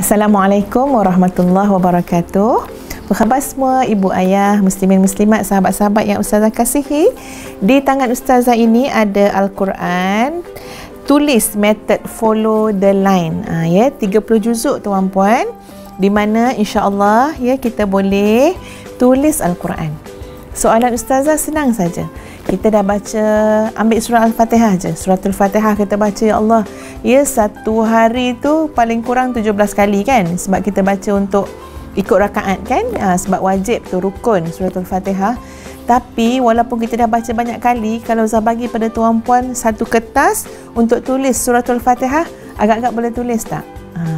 Assalamualaikum warahmatullahi wabarakatuh. Apa khabar semua ibu ayah, muslimin muslimat, sahabat-sahabat yang Ustazah kasihi? Di tangan Ustazah ini ada Al-Quran, tulis method follow the line. 30 juzuk tuan-puan, di mana insya-Allah kita boleh tulis Al-Quran. Soalan Ustazah senang saja. Kita dah baca, ambil surah Al-Fatihah je. Surah Al-Fatihah kita baca, ya Allah, satu hari tu paling kurang 17 kali kan? Sebab kita baca untuk ikut rakaat kan? Sebab wajib tu, rukun surah Al-Fatihah. Tapi walaupun kita dah baca banyak kali, kalau saya bagi pada tuan-puan satu kertas untuk tulis surah Al-Fatihah, agak-agak boleh tulis tak?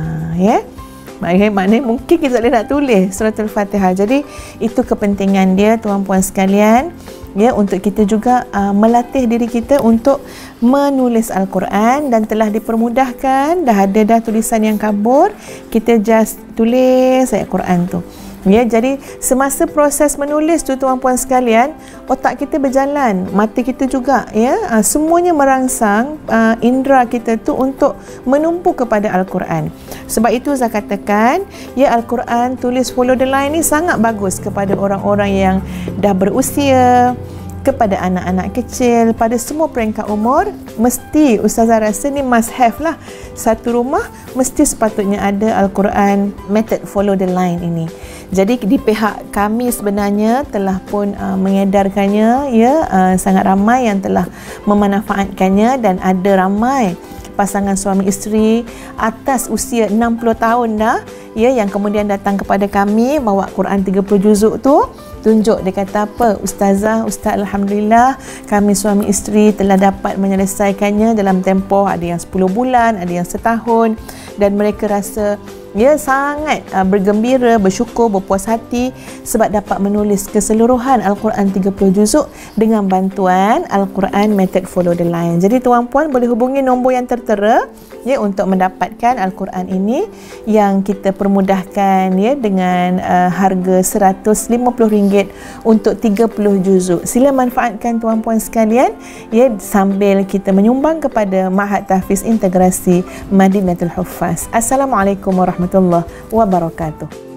Maknanya mungkin kita tak boleh nak tulis surah Al-Fatihah. Jadi itu kepentingan dia tuan-puan sekalian, untuk kita juga melatih diri kita untuk menulis Al-Quran, dan telah dipermudahkan, dah ada tulisan yang kabur, kita just tulis ayat Quran tu. Jadi semasa proses menulis tu tuan-puan sekalian, otak kita berjalan, mata kita juga semuanya merangsang indera kita tu untuk menumpu kepada Al-Quran. Sebab itu saya katakan Al-Quran tulis follow the line ni sangat bagus kepada orang-orang yang dah berusia, kepada anak-anak kecil, pada semua peringkat umur. Mesti Ustazah rasa ni must have lah. Satu rumah mesti sepatutnya ada Al-Quran method follow the line ini. Jadi di pihak kami sebenarnya telah pun mengedarkannya, sangat ramai yang telah memanfaatkannya, dan ada ramai pasangan suami isteri atas usia 60 tahun dah yang kemudian datang kepada kami bawa Quran 30 juzuk tu, tunjuk, dia kata apa, Ustazah, Ustaz, Alhamdulillah kami suami isteri telah dapat menyelesaikannya dalam tempoh, ada yang 10 bulan, ada yang setahun, dan mereka rasa sangat bergembira, bersyukur, berpuas hati sebab dapat menulis keseluruhan Al-Quran 30 juzuk dengan bantuan Al-Quran method follow the line. Jadi tuan-puan boleh hubungi nombor yang tertera untuk mendapatkan Al-Quran ini yang kita permudahkan dengan harga RM150 untuk 30 juzuk. Sila manfaatkan tuan-puan sekalian sambil kita menyumbang kepada Ma'had Tahfiz Integrasi Madinatul Huffaz. Assalamualaikum warahmatullahi wabarakatuh.